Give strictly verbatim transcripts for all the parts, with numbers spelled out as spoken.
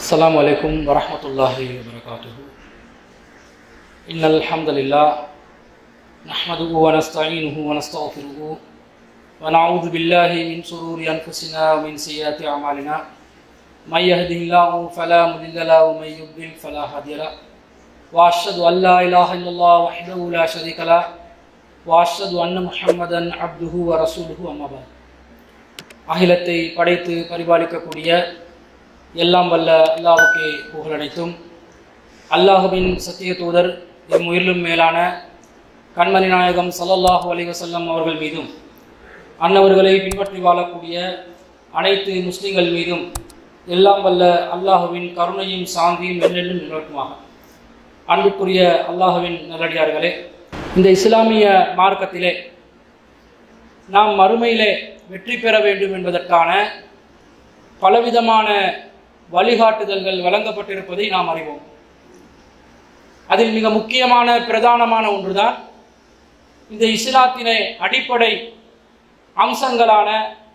السلام عليكم ورحمة الله وبركاته. إن الحمد لله نحمده ونستعينه ونستغفره ونعوذ بالله من شرور أنفسنا ومن سيئات أعمالنا من يهده الله فلا مضل له ومن يضلل فلا هادي له وأشهد أن لا إله إلا الله وحده لا شريك له وأشهد أن محمدا عبده ورسوله أما بعد. அகிலத்தை படைத்து பரிபாலிக்கக்கூடிய எல்லாம் வல்ல அல்லாஹ்வுக்கே புகழனைத்தும் அல்லாஹ்வின் சத்திய தூதர் எம் உயிரிலும் மேலான கண்மணி நாயகம் ஸல்லல்லாஹு அலைஹி வஸல்லம் அவர்கள் மீதும் அன்னவர்களை பின்பற்றி வாழக்கூடிய அனைத்து முஸ்லிம்கள் மீதும் எல்லாம் வல்ல அல்லாஹ்வின் கருணையும் சாந்தியும் என்றென்றும் நிலவட்டுமாக. அன்புக்குரிய அல்லாஹ்வின் நல்லடியார்களே, இந்த இஸ்லாமிய மார்க்கத்திலே நாம் மறுமையிலே வெற்றி பெற வேண்டும் என்பதற்கான பலவிதமான வழிகாட்டுதல்கள் வழங்கப்பட்டிருப்பதை நாம் அறிவோம். அதில் மிக முக்கியமான பிரதானமான ஒன்றுதான் இந்த இஸ்லாத்தினை அடிப்படை அம்சங்களான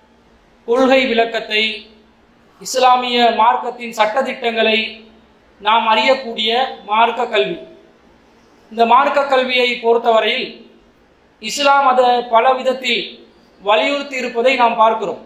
கொள்கை விளக்கத்தை, இஸ்லாமிய மார்க்கத்தின் சட்டதிட்டங்களை நாம் அறியக்கூடிய மார்க்க கல்வி. இந்த மார்க்க கல்வியை பொறுத்தவரையில் இஸ்லாம் அதை பல விதத்தில் வலியுறுத்தி இருப்பதை நாம் பார்க்கிறோம்.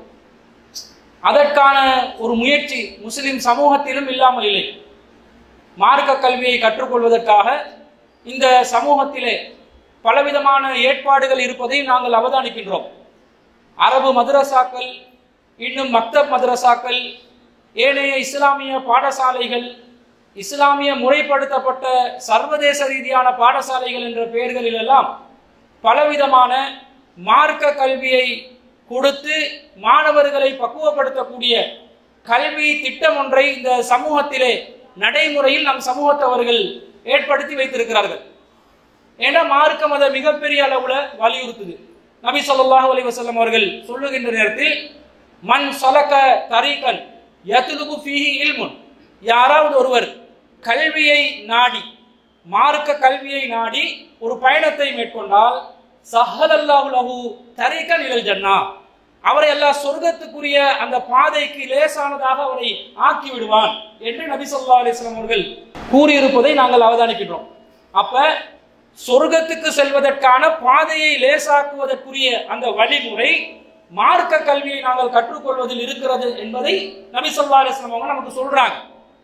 அதற்கான ஒரு முயற்சி முஸ்லிம் சமூகத்திலும் இல்லாமல் இல்லை. மார்க்க கல்வியை கற்றுக்கொள்வதற்காக இந்த சமூகத்திலே பலவிதமான ஏற்பாடுகள் இருப்பதை நாங்கள் அவதானிக்கின்றோம். அரபு மதரசாக்கள், இன்னும் மக்தப் மதரசாக்கள், ஏனைய இஸ்லாமிய பாடசாலைகள், இஸ்லாமிய முறைப்படுத்தப்பட்ட சர்வதேச ரீதியான பாடசாலைகள் என்ற பெயர்களிலெல்லாம் பலவிதமான மார்க்க கல்வியை கொடுத்து மாணவர்களை பக்குவப்படுத்தக்கூடிய கல்வி திட்டம் ஒன்றை இந்த சமூகத்திலே நடைமுறையில் நம் சமூகத்தவர்கள் ஏற்படுத்தி வைத்திருக்கிறார்கள். ஏன்னா மார்க்கம் அதை மிகப்பெரிய அளவுல வலியுறுத்துது. நபி ஸல்லல்லாஹு அலைஹி வஸல்லம் அவர்கள் சொல்லுகின்ற நேரத்தில் மன் ஸலக தரீகன் யத்லுபு ஃபீஹி இல்முன், யாராவது ஒருவர் கல்வியை நாடி, மார்க்க கல்வியை நாடி ஒரு பயணத்தை மேற்கொண்டால் சஹலல்லாஹு லஹு தரீகன் இலல் ஜன்னா, அவரை அல்லாஹ் சொர்க்கத்துக்குரிய அந்த பாதைக்கு லேசானதாக அவரை ஆக்கி விடுவான் என்று நபி ஸல்லல்லாஹு அலைஹி வஸல்லம் அவர்கள் கூறியிருப்பதை நாங்கள் அவதானிக்கின்றோம். அப்ப சொர்க்கத்துக்கு செல்வதற்கான பாதையை லேசாக்குவதற்குரிய அந்த வழிமுறை மார்க்க கல்வியை நாங்கள் கற்றுக்கொள்வதில் இருக்கிறது என்பதை நபி ஸல்லல்லாஹு அலைஹி வஸல்லம் அவங்க நமக்கு சொல்றாங்க.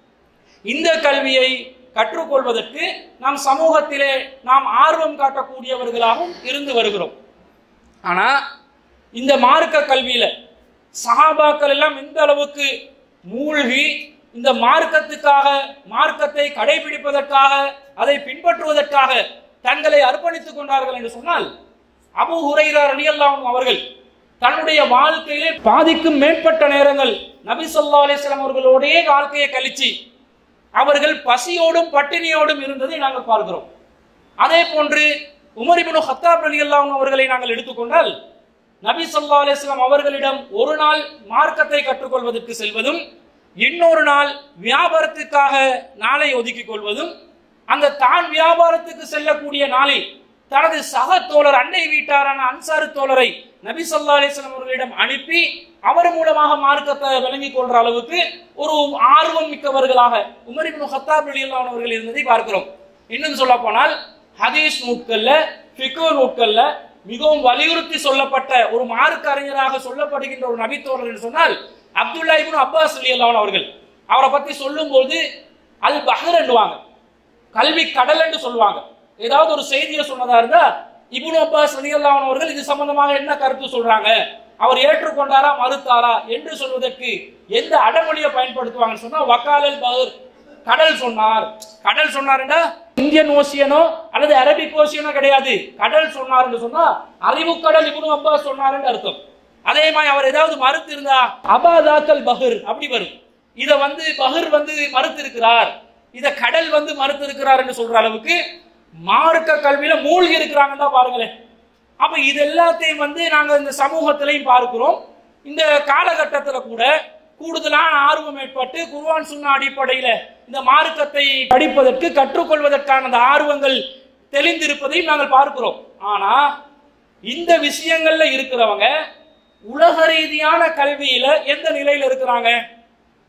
இந்த கல்வியை கற்றுக்கொள்வதற்கு நாம் சமூகத்திலே நாம் ஆர்வம் காட்டக்கூடியவர்களாகவும் இருந்து வருகிறோம். ஆனா இந்த மார்க்க கல்வியில சஹாபாக்கள் எல்லாம் எந்த அளவுக்கு மூழ்கி இந்த மார்க்கத்துக்காக, மார்க்கத்தை கடைபிடிப்பதற்காக, அதை பின்பற்றுவதற்காக தங்களை அர்ப்பணித்துக் கொண்டார்கள் என்று சொன்னால், அபூ ஹுரைரா ரலியல்லாஹு அன்ஹு அவர்கள் தன்னுடைய வாழ்க்கையிலே பாதிக்கும் மேற்பட்ட நேரங்கள் நபி ஸல்லல்லாஹு அலைஹி வஸல்லம் அவர்களோடையே வாழ்க்கையை கழிச்சு அவர்கள் பசியோடும் பட்டினியோடும் இருந்ததை நாங்கள் பார்க்கிறோம். அதே போன்று உமர் இப்னு கத்தாப் ரலியல்லாஹு அன்ஹு அவர்களை நாங்கள் எடுத்துக்கொண்டால், நபி ஸல்லல்லாஹு அலைஹி வஸல்லம் அவர்களிடம் ஒரு நாள் மார்க்கத்தை கற்றுக்கொள்வதற்கு செல்வதும், இன்னொரு நாள் வியாபாரத்துக்காக நாளை ஒதுக்கிக் கொள்வதும், அந்த தான் வியாபாரத்துக்கு செல்லக்கூடிய நாளில் தனது சக தோழர், அண்டை வீட்டாரான அன்சாரு தோழரை நபி ஸல்லல்லாஹு அலைஹி வஸல்லம் அவர்களிடம் அனுப்பி அவர் மூலமாக மார்க்கத்தை விளங்கிக் கொள்ற அளவுக்கு ஒரு ஆர்வம் மிக்கவர்களாக உமர் இப்னு கத்தாப் ரலியல்லாஹு அன்ஹு அவர்கள் இருந்ததை பார்க்கிறோம். இன்னும் சொல்ல போனால் ஹதீஸ் நூட்கள்ல, ஃபிக்ஹ் நூட்கள்ல மிகவும் வலியுறுத்தி சொல்லப்பட்ட ஒரு மார்க்க அறிஞராக சொல்லப்படுகின்ற ஒரு நபி தோழர் என்று சொன்னால் அப்துல்லா இப்னு அப்பாஸ் ரலியல்லாஹு அன்ஹு அவர்கள். அவரை பத்தி சொல்லும் போது அல் பஹர் என்றுவாங்க, கல்வி கடல் என்று சொல்லுவாங்க. ஏதாவது ஒரு செய்தியை சொன்னதா இருந்தா இப்னு அப்பாஸ் ரலியல்லாஹு அன்ஹு அவர்கள் இது சம்பந்தமாக என்ன கருத்து சொல்றாங்க, அவர் ஏற்றுக்கொண்டாரா மறுத்தாரா என்று சொல்வதற்கு எந்த அடமொழியை பயன்படுத்துவாங்கன்னு சொன்னா வக்காலல் பஹர், கடல் சொன்னார். கடல் சொன்னார்னா இந்தியன் ஓசியனோ அல்லது அரபிக் ஓசியனோ கிடையாது. கடல் சொன்னார் என்று சொன்னா அறிவுக்கடல் இப்னு அப்பாஸ் சொன்னார் என்று அர்த்தம். அதே மாதிரி அவர் ஏதாவது மறுத்து இருந்தா அபாதாக்கல் பஹர் அப்படி வரும். இத வந்து பஹர் வந்து மறுத்து இருக்கிறார், இத கடல் வந்து மறுத்து இருக்கிறார் என்று சொல்ற அளவுக்கு மார்க்க கல்வியில மூழ்கி இருக்கிறாங்கன்னு தான் பாருங்களேன். அப்ப இது எல்லாத்தையும் வந்து நாங்க இந்த சமூகத்திலையும் பார்க்கிறோம். இந்த காலகட்டத்தில் கூட கூடுதலான ஆர்வம் ஏற்பட்டு குர்ஆன் சுன்னா அடிப்படையில இந்த மார்க்கத்தை படிப்பதற்கு, கற்றுக்கொள்வதற்கான அந்த ஆர்வங்கள் தெளிந்திருப்பதையும் நாங்கள் பார்க்கிறோம். ஆனா இந்த விஷயங்கள்ல இருக்கிறவங்க உலக ரீதியான கல்வியில எந்த நிலையில இருக்கிறாங்க?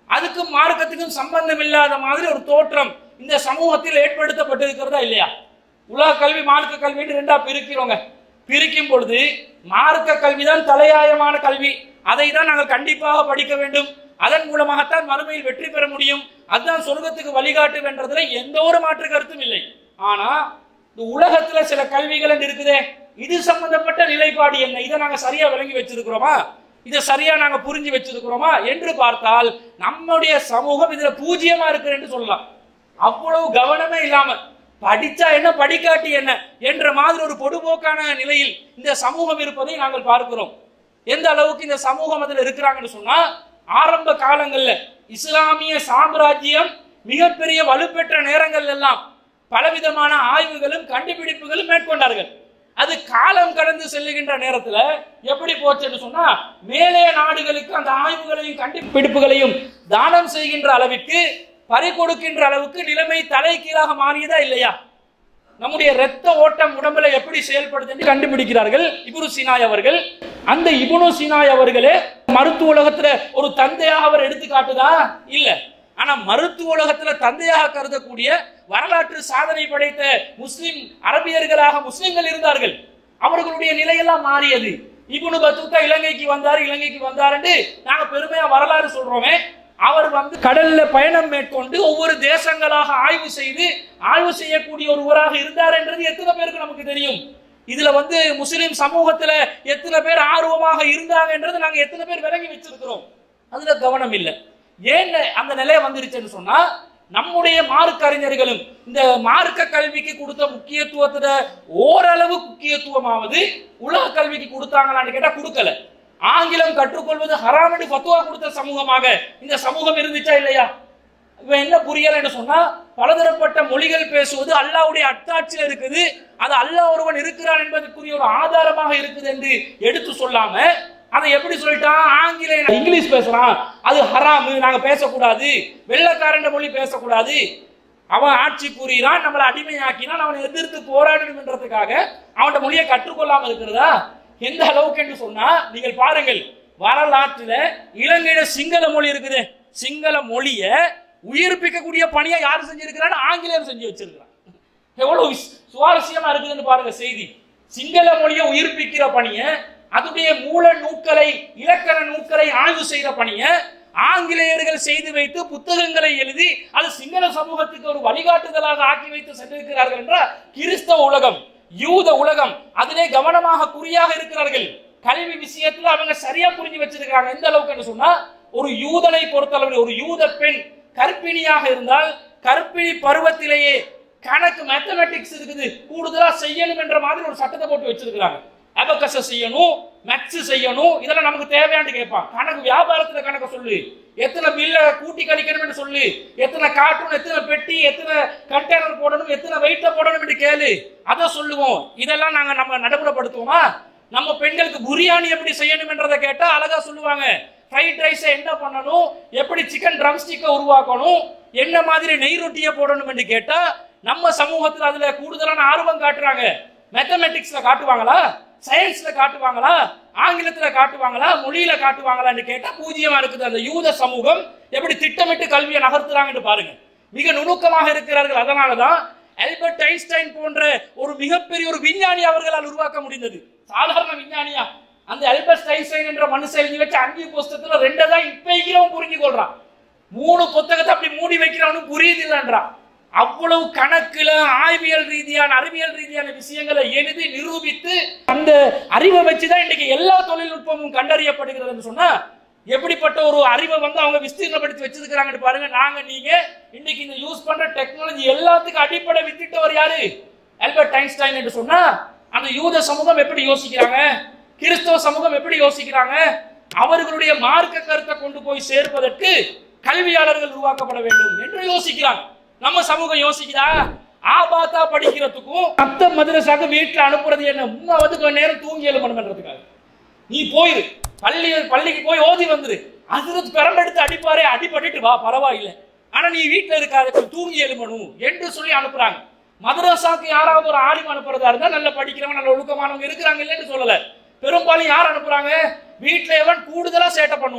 அதுக்கும் மார்க்கத்துக்கும் சம்பந்தம் இல்லாத மாதிரி ஒரு தோற்றம் இந்த சமூகத்தில் ஏற்படுத்தப்பட்டிருக்கிறதா இல்லையா? உலக கல்வி மார்க்க கல்வின்னு ரெண்டா பிரிக்கிறோங்க. பிரிக்கும் பொழுது மார்க்க கல்விதான் தலையாயமான கல்வி, அதை தான் நாங்கள் கண்டிப்பாக படிக்க வேண்டும், அதன் மூலமாகத்தான் மறுமையில் வெற்றி பெற முடியும், அதுதான் சொர்க்கத்துக்கு வழிகாட்டு வென்றதுல எந்த ஒரு மாற்று கருத்தும் இல்லை. ஆனா இந்த உலகத்துல சில கல்விகள் இருக்குதே, இது சம்பந்தப்பட்ட நிலைப்பாடு என்ன, இதை நாங்க சரியா விளங்கி வச்சிருக்கிறோமா, இதை சரியா நாங்க புரிஞ்சு வச்சிருக்கிறோமா என்று பார்த்தால் நம்முடைய சமூகம் இதுல பூஜ்ஜியமா இருக்கு என்று சொல்லலாம். அவ்வளவு கவனமே இல்லாம படிச்சா என்ன படிக்காட்டி என்ன என்ற மாதிரி ஒரு பொதுபோக்கான நிலையில் இந்த சமூகம் இருப்பதை நாங்கள் பார்க்கிறோம். எந்த அளவுக்கு இந்த சமூகம் அதில் இருக்கிறாங்கன்னு சொன்னா, ஆரம்ப காலங்கள்ல இஸ்லாமிய சாம்ராஜ்யம் மிகப்பெரிய வலுப்பெற்ற நேரங்கள் எல்லாம் பலவிதமான ஆய்வுகளும் கண்டுபிடிப்புகளும் மேற்கொண்டார்கள். அது காலம் கடந்து செல்லுகின்ற நேரத்துல எப்படி போச்சுன்னு சொன்னா, மேலே நாடுகளுக்கு அந்த ஆய்வுகளையும் கண்டுபிடிப்புகளையும் தானம் செய்கின்ற அளவிற்கு பறி கொடுக்கின்ற அளவுக்கு நிலைமை தலைகீழாக மாறியதா இல்லையா? நம்முடைய இரத்த ஓட்டம் உடம்புல எப்படி செயல்படுது கண்டுபிடிக்கிறார்கள் இப்னு சீனாய் அவர்கள். அந்த இப்னு சீனாய் அவர்களே மருத்துவ உலகத்துல ஒரு தந்தையாக அவர் எடுத்து காட்டுதா? இல்ல. ஆனா மருத்துவ உலகத்துல தந்தையாக கருதக்கூடிய வரலாற்று சாதனை படைத்த முஸ்லிம் அரபியர்களாக முஸ்லிம்கள் இருந்தார்கள். அவர்களுடைய நிலையெல்லாம் மாறியது. இப்னு பத்தூத்தா இலங்கைக்கு வந்தார், இலங்கைக்கு வந்தார் என்று நாங்க பெருமையா வரலாறு சொல்றோமே, அவர் வந்து கடல்ல பயணம் மேற்கொண்டு ஒவ்வொரு தேசங்களாக ஆய்வு செய்து ஆய்வு செய்யக்கூடிய ஒருவராக இருந்தார் என்றது எத்தனை பேருக்கு நமக்கு தெரியும்? இதுல வந்து முஸ்லிம் சமூகத்துல எத்தனை பேர் ஆர்வமாக இருந்தாங்க என்றது நாங்க எத்தனை பேர் விளங்கி வச்சிருக்கிறோம்? அதுல கவனம் இல்லை. ஏன் அந்த நிலையை வந்துருச்சுன்னு சொன்னா, நம்முடைய மார்க்க அறிஞர்களும் இந்த மார்க்க கல்விக்கு கொடுத்த முக்கியத்துவத்துல ஓரளவு முக்கியத்துவமாவது உலக கல்விக்கு கொடுத்தாங்களான்னு கேட்டா கொடுக்கல. ஆங்கிலம் கற்றுக்கொள்வது ஹராம் என்று ஃபத்வா கொடுத்த சமூகமாக இந்த சமூகம் இருந்துச்சா இல்லையா? இவன் என்ன புரியலன்னு சொன்னா, பலதரப்பட்ட மொழிகள் பேசுவது அல்லாஹ்வுடைய அத்தாட்சியில் இருக்குது, அது அல்லாஹ் ஒருவன் இருக்கிறான் என்பதற்குரிய ஒரு ஆதாரமாக இருக்குது என்று எடுத்து சொல்லாம அதை எப்படி சொல்லிட்டான், ஆங்கில இங்கிலீஷ் பேசுறான் அது ஹராமு, நாங்க பேசக்கூடாது, வெள்ளக்காரன் மொழி பேசக்கூடாது, அவன் ஆட்சி புரிகிறான், நம்மளை அடிமையாக்கினான், அவனை எதிர்த்து போராடணும் என்றதுக்காக அவன் மொழியை கற்றுக்கொள்ளாம இருக்கிறதா? எந்த அளவுக்கு என்று சொன்னா, நீங்கள் பாருங்கள் வரலாற்றுல இலங்கையில சிங்கள மொழி இருக்குது, சிங்கள மொழிய உயிர்ப்பிக்கக்கூடிய பணியை யாரு செஞ்சிருக்கிறான்? ஆங்கிலேயர் செஞ்சு வச்சிருக்கிறான். எவ்வளவு சுவாரஸ்யமா இருக்குதுன்னு பாருங்க செய்தி. சிங்கள மொழியை உயிர்ப்பிக்கிற பணிய, அதுடைய மூல நூக்களை இலக்கண நூக்களை ஆய்வு செய்யற பணிய ஆங்கிலேயர்கள் செய்து வைத்து புத்தகங்களை எழுதி அது சிங்கள சமூகத்துக்கு ஒரு வழிகாட்டுதலாக ஆக்கி வைத்து சென்றிருக்கிறார்கள் என்ற கிறிஸ்தவ உலகம், யூத உலகம் அதிலே கவனமாக குறியாக இருக்கிறார்கள். கல்வி விஷயத்துல அவங்க சரியா புரிஞ்சு வச்சிருக்கிறாங்க. எந்த அளவுக்கு சொன்னா, ஒரு யூதனை பொறுத்தளவில் ஒரு யூத பெண் கர்ப்பிணியாக இருந்தால் கர்ப்பிணி பருவத்திலேயே கணக்கு மேத்தமெட்டிக்ஸ் இருக்குது, கூடுதலா செய்யணும் என்ற மாதிரி ஒரு சட்டத்தை போட்டு வச்சிருக்கிறாங்க. அபகஸ செய்யணும், மேத்ஸ் செய்யணும், இதெல்லாம் நமக்கு தேவையான்னு கேட்பான். கணக்கு வியாபாரத்துல கணக்கு சொல்லு, எத்தனை பில்ல கூட்டி கழிக்கணும் என்று சொல்லு, எத்தனை கார்ட்டூன், எத்தனை பெட்டி, எத்தனை கண்டெய்னர் போடணும், எத்தனை வெயிட்ட போடணும் என்று கேளு, அதை சொல்லுவோம். இதெல்லாம் நாங்க நம்ம நடைமுறைப்படுத்துவோமா? நம்ம பெண்களுக்கு பிரியாணி எப்படி செய்யணும் என்றதை கேட்டா அழகா சொல்லுவாங்க. ஃப்ரைட் ரைஸ் என்ன பண்ணணும், எப்படி சிக்கன் ட்ரம் ஸ்டிக்கை உருவாக்கணும், என்ன மாதிரி நெய் ரொட்டியை போடணும் என்று கேட்டா நம்ம சமூகத்தில் அதுல கூடுதலான ஆர்வம் காட்டுறாங்க. மேத்தமெட்டிக்ஸ்ல காட்டுவாங்களா, சயின்ஸ்ல காட்டுவாங்களா, ஆங்கிலத்துல காட்டுவாங்களா, மொழியில காட்டுவாங்களான்னு கேட்டா பூஜ்ஜியமா இருக்குது. அந்த யூத சமூகம் எப்படி திட்டமிட்டு கல்வியை நகர்த்துறாங்கன்னு பாருங்க. மிக நுணுக்கமாக இருக்கிறார்கள். அதனாலதான் ஆல்பர்ட் ஐன்ஸ்டைன் போன்ற ஒரு மிகப்பெரிய ஒரு விஞ்ஞானி அவர்களால் உருவாக்க முடிந்தது. சாதாரண விஞ்ஞானியா அந்த ஆல்பர்ட் ஐன்ஸ்டைன் என்ற மனுஷன் எழுதி வச்ச அஞ்சு புத்தகத்துல ரெண்டு தான் இப்ப புரிஞ்சு கொள்றான், மூணு புத்தகத்தை அப்படி மூடி வைக்கிறவனும் புரியுது இல்லைன்றான். அவ்வளவு கணக்குல ஆய்வியல் ரீதியான அறிவியல் ரீதியான விஷயங்களை எழுதி நிரூபித்து அந்த அறிவை வச்சுதான் இன்னைக்கு எல்லா தொழில்நுட்பமும் கண்டறியப்படுகிறது சொன்னா, எப்படிப்பட்ட ஒரு அறிவை வந்து அவங்க விஸ்தீர்ணப்படுத்தி வச்சிருக்கிறாங்கன்னு பாருங்க. நாங்க நீங்க இன்னைக்கு இந்த யூஸ் பண்ற டெக்னாலஜி எல்லாத்துக்கும் அடிப்படை வித்திட்டவர் யாரு? ஆல்பர்ட் ஐன்ஸ்டைன் என்று சொன்னா, அந்த யூத சமூகம் எப்படி யோசிக்கிறாங்க, கிறிஸ்தவ சமூகம் எப்படி யோசிக்கிறாங்க, அவர்களுடைய மார்க்க கருத்தை கொண்டு போய் சேர்ப்பதற்கு கல்வியாளர்கள் உருவாக்கப்பட வேண்டும் என்று யோசிக்கிறாங்க. நம்ம சமூகம் யோசிக்குதா? ஆபாத்தா படிக்கிறதுக்கும் மத்த மதரசாக்கு வீட்டுல அனுப்புறது என்ன, உண்மை வந்து கொஞ்ச நேரம் தூங்கி எழுமணுன்றதுக்காக நீ போயிரு, பள்ளி பள்ளிக்கு போய் ஓதி வந்துரு, அது பெரம்பெடுத்து அடிப்பாரே அடிபட்டு வா பரவாயில்லை, ஆனா நீ வீட்டுல இருக்காது தூங்கி எழுமணும் என்று சொல்லி அனுப்புறாங்க. மதரசாக்கு யாராவது ஒரு ஆலிம் அனுப்புறதா இருந்தா நல்ல படிக்கிறவங்க நல்ல ஒழுக்கமானவங்க இருக்கிறாங்க இல்லைன்னு சொல்லல. பெரும்பாலும் யார் அனுப்புறாங்க? வீட்டுல எவன் கூடுதலா சேட்டை பண்ணுவானோ,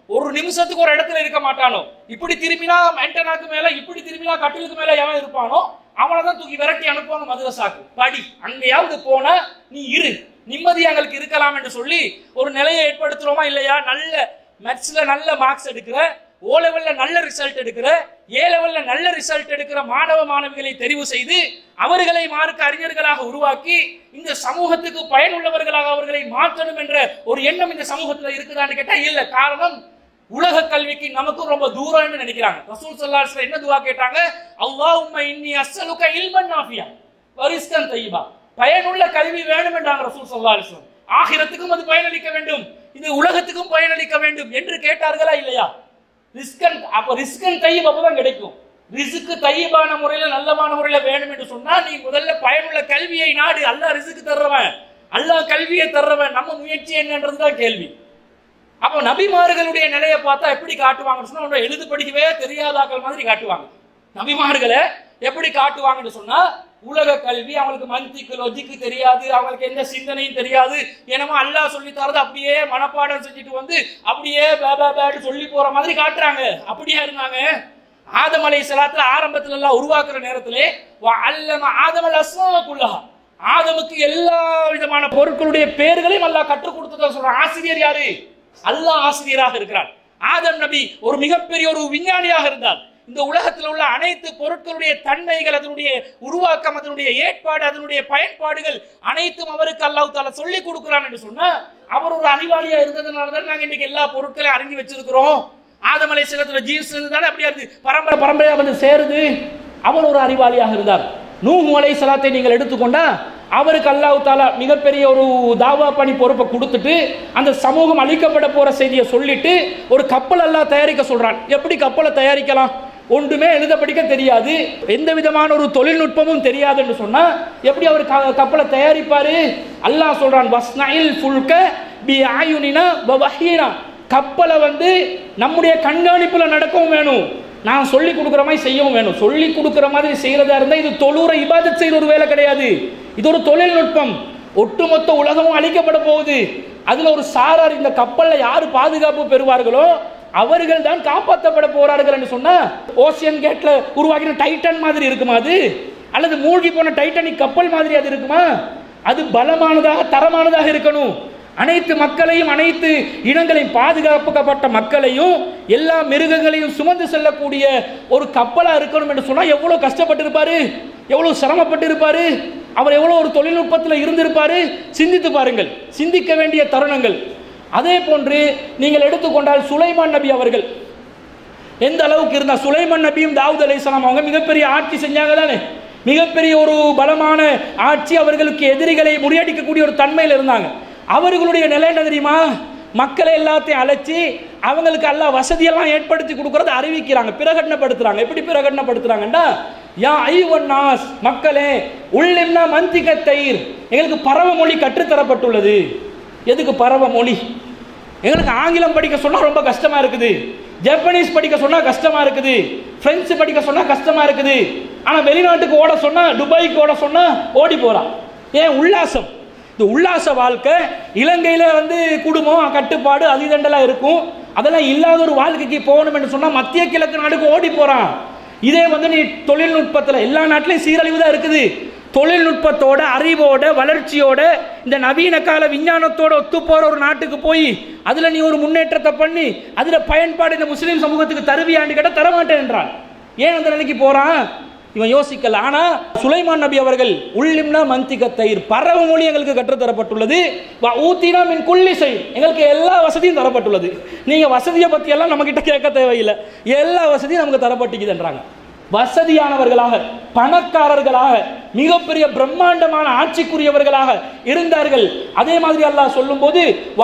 ஒரு நிமிஷத்துக்கு ஒரு இடத்துல இருக்க மாட்டானோ, இப்படி திரும்பினா ஆண்டனாக்கு மேல, இப்படி திரும்பினா கட்டிலுக்கு மேல எவன் இருப்பானோ அவனை தான் தூக்கி விரட்டி அனுப்புவாங்க மதரசாக்கு. படி, அங்கேயாவது போனா நீ இரு, நிம்மதி எங்களுக்கு இருக்கலாம் என்று சொல்லி ஒரு நிலையை ஏற்படுத்துறோமா இல்லையா? நல்ல மேத்ஸ்ல நல்ல மார்க்ஸ் எடுக்கிற, ஓ லெவல்ல நல்ல ரிசல்ட் எடுக்கிற, ஏ லெவல்ல நல்ல ரிசல்ட் எடுக்கிற மாணவ மாணவிகளை தெரிவு செய்து அவர்களை மார்க்க அறிஞர்களாக உருவாக்கி இந்த சமூகத்துக்கு பயனுள்ளவர்களாக அவர்களை மாற்றணும் என்ற ஒரு எண்ணம் இந்த சமூகத்தில் இருக்குதான்னு கேட்டா இல்ல. காரணம், உலக கல்விக்கு நமக்கும் ரொம்ப தூரம்னு நினைக்கிறாங்க. ரசூல் ஸல்லல்லாஹு அலைஹி வஸல்லம் என்ன துஆ கேட்டாங்க? அல்லாஹும்ம இன்னி அஸ்அலுக இல்மன் நாஃபியா வ ரிஸ்கன் தய்யிபா. பயனுள்ள கல்வி வேணும் என்றாங்க ரசூல் ஸல்லல்லாஹு அலைஹி வஸல்லம். ஆகிரத்துக்கும் அது பயனளிக்க வேண்டும், இது உலகத்துக்கும் பயனளிக்க வேண்டும் என்று கேட்டார்களா இல்லையா? ரிஸ்கன், அப்ப ரிஸ்கன் தய்யிப் அப்பதான் கிடைக்கும். ரிஸ்க் தய்யிபான முறையில நல்லமான முறையில வேணும் என்று சொன்னா நீ முதல்ல பயனுள்ள கல்வியை நாடு. அல்லாஹ் ரிஸ்க் தர்றவன், அல்லாஹ் கல்வியை தர்றவன், நம்ம முயற்சி என்னன்றதுதான் கேள்வி. அப்போ நபிமார்களுடைய நிலையை பார்த்தா எப்படி காட்டுவாங்கன்னு சொன்னா எழுது படிக்கவே தெரியாதாக்கள் மாதிரி காட்டுவாங்க. நபிமார்களை எப்படி காட்டுவாங்கன்னு சொன்னா உலக கல்வி அவங்களுக்கு மந்திக்கு லொஜிக்கு தெரியாது, அவங்களுக்கு எந்த சிந்தனையும் தெரியாது, என்னமோ அல்லாஹ் சொல்லி தரது அப்படியே மனப்பாடம் செஞ்சுட்டு வந்து அப்படியே பேபாபேன்னு சொல்லி போற மாதிரி காட்டுறாங்க. அப்படியா இருந்தாங்க? ஆதம் அலைஹிஸ்ஸலாத்துல ஆரம்பத்துல எல்லாம் உருவாக்குற நேரத்திலே அல்லம ஆதம் அஸ்மாக்குல்லஹா, ஆதமுக்கு எல்லா விதமான பொருட்களுடைய பெயர்களையும் அல்லாஹ் கற்றுக் கொடுத்ததா சொல்ற. ஆசிரியர் யாரு? அல்லாஹ் ஆசிரியராக இருக்கிறார். ஆதம் நபி ஒரு மிகப்பெரிய ஒரு விஞ்ஞானியாக இருந்தார். இந்த உலகத்தில் உள்ள அனைத்து பொருட்களுடைய தன்மைகள், அதனுடைய உருவாக்கம், அதனுடைய ஏற்பாடு, அதனுடைய பயன்பாடுகள் அனைத்தும் அவருக்கு அல்லாஹ் தஆலா சொல்லி கொடுக்கிறான் என்று சொன்னா அவர் ஒரு அறிவாளியா இருந்ததுனால தான் நாங்க இன்னைக்கு எல்லா பொருட்களையும் அறிஞ்சு வச்சிருக்கிறோம். ஆதம் அலைஹிஸ்ஸலாத்துல ஜீன்ஸ் தானே அப்படியே இருக்கு, பரம்பரை பரம்பரையா வந்து சேருது. அவர் ஒரு அறிவாளியாக இருந்தார். நூஹ் அலைஹிஸ்ஸலாத்தை நீங்கள் எடுத்துக்கொண்டா அவருக்கு அல்லாஹ் தஆலா மிகப்பெரிய ஒரு தாவா பணி பொறுப்பை கொடுத்துட்டு அந்த சமூகம் அழிக்கப்பட போற செய்தியை சொல்லிட்டு ஒரு கப்பல் அல்லாஹ் தயாரிக்க சொல்றான். எப்படி கப்பலை தயாரிக்கலாம்? ஒன்றுமே எழுத படிக்க தெரியாது, எந்த விதமான ஒரு தொழில்நுட்பமும் தெரியாது என்று சொன்னா எப்படி அவர் கப்பலை தயாரிப்பாரு? அல்லாஹ் சொல்றான், வஸ்னைல் ஃபுல்க பி ஆயுனினா வ வஹீனா. கப்பலை வந்து நம்முடைய கண்காணிப்புல நடக்கவும் வேணும், நான் சொல்லி கொடுக்குற மாதிரி செய்யவும் வேணும். சொல்லி கொடுக்குற மாதிரி செய்யறதா இருந்தா இது தொழுற இபாதத் செய்யற ஒரு வேலை கிடையாது, இது ஒரு தொழில்நுட்பம். ஒட்டுமொத்த உலகமும் அழிக்கப்பட போகுது. அதுல ஒரு சாரார் இந்த கப்பல்ல யாரு பாதுகாப்பு பெறுவார்களோ அவர்கள் தான் காப்பாற்றப்பட போறார்கள் என்று சொன்னா ஓசியன் கேட்ல உருவாக்கின டைட்டன் மாதிரி இருக்குமா அது? அல்லது மூழ்கி போன டைட்டானிக் கப்பல் மாதிரி அது இருக்குமா? அது பலமானதாக தரமானதாக இருக்கணும். அனைத்து மக்களையும் அனைத்து இனங்களையும் பாதுகாக்கப்பட்ட மக்களையும் எல்லா மிருகங்களையும் சுமந்து செல்லக்கூடிய ஒரு கப்பலா இருக்கணும் என்று சொன்னா எவ்வளவு கஷ்டப்பட்டு இருப்பாரு, எவ்வளவு சிரமப்பட்டு இருப்பாரு, அவர் எவ்வளவு ஒரு தொழில்நுட்பத்தில் இருந்திருப்பாரு. சிந்தித்து பாருங்கள், சிந்திக்க வேண்டிய தருணங்கள். அதே போன்று நீங்கள் எடுத்துக்கொண்டால் சுலைமான் நபி அவர்கள் எந்த அளவுக்கு இருந்தார்? சுலைமான் நபியும் தாவூத் அலைஹிஸ்ஸலாம் அவங்க மிகப்பெரிய ஆட்சி செஞ்சாங்க தானே, மிகப்பெரிய ஒரு பலமான ஆட்சி, அவர்களுக்கு எதிரிகளை முறியடிக்கக்கூடிய ஒரு தன்மையில் இருந்தாங்க. அவர்களுடைய நிலை என்ன தெரியுமா? மக்களை எல்லாத்தையும் அழைச்சி அவங்களுக்கு எல்லாம் வசதியெல்லாம் ஏற்படுத்தி கொடுக்கறத அறிவிக்கிறாங்க, பிரகடனப்படுத்துறாங்க. எப்படி பிரகடனப்படுத்துறாங்கன்னா, யா ஐயுவன் நாஸ், மக்களே, உள்ளிம்னா மந்திக தயிர், எங்களுக்கு பரவ மொழி கற்றுத்தரப்பட்டுள்ளது. எதுக்கு பரவ மொழி? எங்களுக்கு ஆங்கிலம் படிக்க சொன்னா ரொம்ப கஷ்டமா இருக்குது, ஜப்பனீஸ் படிக்க சொன்னா கஷ்டமா இருக்குது, பிரெஞ்சு படிக்க சொன்னா கஷ்டமா இருக்குது. ஆனா வெளிநாட்டுக்கு ஓட சொன்னா, துபாய்க்கு ஓட சொன்னா ஓடி போறான். ஏன்? உல்லாசம். இந்த உல்லாச வாழ்க்கை இலங்கையில வந்து குடும்பம் கட்டுப்பாடு அதிதண்டலா இருக்கும், அதெல்லாம் இல்லாத ஒரு வாழ்க்கைக்கு போகணும் என்று சொன்னா மத்திய கிழக்கு நாடுக்கு ஓடி போறான். இதே வந்து நீ தொழில்நுட்பத்தில் எல்லா நாட்டிலையும் சீரழிவு தான் இருக்குது. தொழில்நுட்பத்தோட அறிவோட வளர்ச்சியோட இந்த நவீன கால விஞ்ஞானத்தோட ஒத்து போற ஒரு நாட்டுக்கு போய் அதுல நீ ஒரு முன்னேற்றத்தை பண்ணி அதுல பயன்பாடு இந்த முஸ்லீம் சமூகத்துக்கு தருவியாண்டு கேட்ட தரமாட்டேன் என்றான். ஏன் அந்த நிலைக்கு போறான்? இவன் யோசிக்கல. ஆனா சுலைமான் நபி அவர்கள் உள்ளிம்னா மந்திக தயிர், பரவ மொழி எங்களுக்கு கற்றுத்தரப்பட்டுள்ளது, ஊத்தினா மின் குல்லி செய், எங்களுக்கு எல்லா வசதியும் தரப்பட்டுள்ளது. நீங்க வசதியை பத்தி எல்லாம் நம்ம கிட்ட கேட்க தேவையில்லை, எல்லா வசதியும் நமக்கு தரப்பட்டுக்குதுன்றாங்க. வசதியானவர்களாக, பணக்காரர்களாக, மிகப்பெரிய பிரம்மாண்டமான ஆட்சிக்குரியவர்களாக இருந்தார்கள். அதே மாதிரி அல்லாஹ் சொல்லும் போது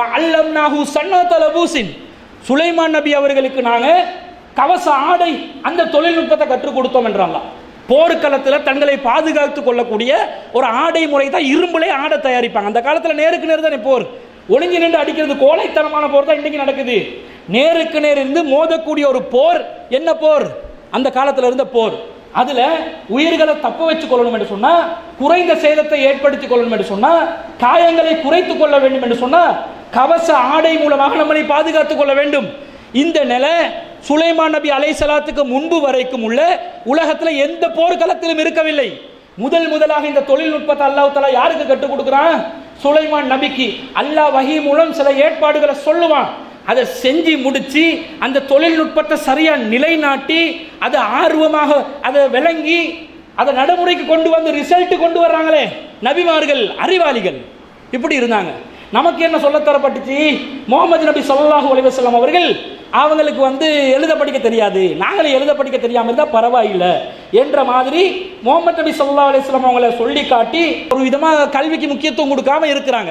சுலைமான் நபி அவர்களுக்கு நாங்க கவச ஆடை அந்த தொழில்நுட்பத்தை கற்றுக் கொடுத்தோம் என்றாங்க. போர்க்களத்தில் தங்களை பாதுகாத்துக் கொள்ளக்கூடிய ஒரு ஆடை முறை தான் இரும்புலே ஆடை தயாரிப்பாங்க. அந்த காலத்தில் நேருக்கு நேர் தானே போர், ஒளிஞ்சு நின்று அடிக்கிறது கோழைத்தனமான போர் தான் இன்னைக்கு நடக்குது. நேருக்கு நேர் இருந்து மோதக்கூடிய ஒரு போர் என்ன போர்? அந்த காலத்தில் இருந்த போர். அதுல உயிர்களை தப்ப வச்சு கொள்ளணும் என்று சொன்னா, குறைந்த சேதத்தை ஏற்படுத்திக் கொள்ளணும் என்று சொன்னா, காயங்களை குறைத்துக் கொள்ள வேண்டும் என்று சொன்னா கவச ஆடை மூலமாக நம்மளை பாதுகாத்துக் கொள்ள வேண்டும். இந்த நிலை சுலைமான் நபி அலைஹிஸ்ஸலாத்துக்கு முன்பு வரைக்கும் உள்ள உலகத்தில் எந்த போர்க்களத்திலும் இருக்கவில்லை. முதல் முதலாக இந்த தொழில்நுட்பத்தை அல்லாஹ் தஆலா யாருக்கு கற்றுக் கொடுக்குறான்? சுலைமான் நபிக்கு. அல்லாஹ் வஹி மூலம் சில ஏற்பாடுகளை சொல்லுவான், அதை செஞ்சு முடிச்சு அந்த தொழில்நுட்பத்தை சரியா நிலைநாட்டி அதை ஆர்வமாக அதை விளங்கி அதை நடைமுறைக்கு கொண்டு வந்து ரிசல்ட் கொண்டு வர்றாங்களே நபிமார்கள், அறிவாளிகள் இப்படி இருந்தாங்க. நமக்கு என்ன சொல்ல தரப்பட்டுச்சு? முகமது நபி ஸல்லல்லாஹு அலைஹி வஸல்லம் அவர்கள் அவங்களுக்கு வந்து எழுத படிக்க தெரியாது, நாங்களே எழுத படிக்க தெரியாமல் இருந்தால் பரவாயில்லை என்ற மாதிரி முகமது நபி ஸல்லல்லாஹு அலைஹி வஸல்லம் அவங்கள சொல்லி காட்டி ஒரு விதமாக கல்விக்கு முக்கியத்துவம் கொடுக்காம இருக்கிறாங்க.